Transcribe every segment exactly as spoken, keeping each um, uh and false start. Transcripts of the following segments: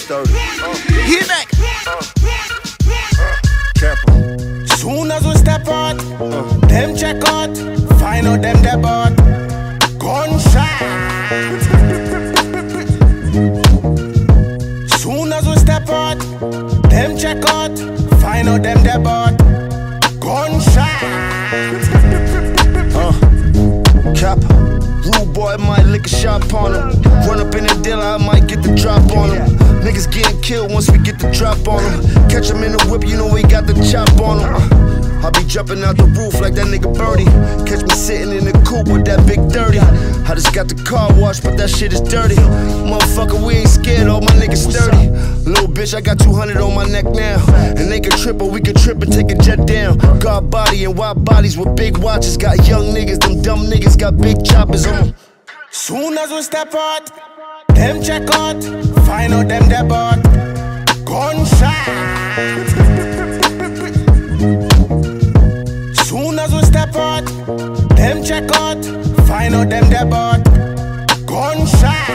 thirty. Hit that. Careful. Soon as we step out, uh. them check out, find out them dead bought. Gunshot. Soon as we step out, them check out, find out them dead bought. Gunshot. Uh, Cap, rude boy might lick a shot on him. Run up in the dealer, I might get the drop on him. Niggas getting killed once we get the drop on him. Catch him in the whip, you know we got the chop on him. Uh, I be jumping out the roof like that nigga Birdie. Catch me sitting in the coupe with that big thirty. I just got the car washed, but that shit is dirty. Motherfucker, we ain't scared, all my niggas sturdy. Little bitch, I got two hundred on my neck now. And they can trip or we can trip and take a jet down. God body and wide bodies with big watches. Got young niggas, them dumb niggas got big choppers on them. Soon as we step out, them check out, find out them dead bought. Gunshot. Soon as we step out, them check out, find out them dead bought. Gunshot.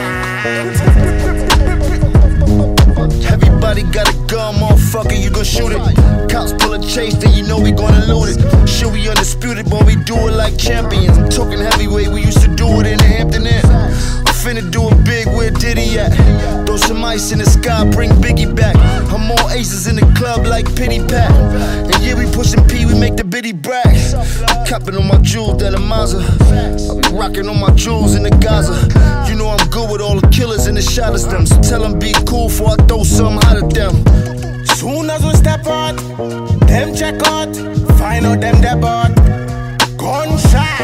Everybody got a gun, motherfucker, you gon' shoot it. Cops pull a chase, then you know we gonna loot it. Shit, we undisputed, but we do it like champions. I'm talking heavyweight, we used to do it in the Hampton Inn. I'm finna do it big, where Diddy at? Throw some ice in the sky, bring Biggie back. I'm more aces in the club like Pity Pat. And yeah, we pushing P, we make the bitty brag. I'm copping on my jewels, that a Mazda. I be rocking on my jewels in the Gaza. You know I'm good with all the killers and the shotters them. So tell them be cool before I throw something hot at them. Soon as we step out, them check out, find out them dead bought. Gunshot.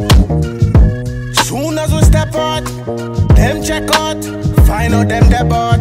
Soon as we step out, them check out, find out them dead bought.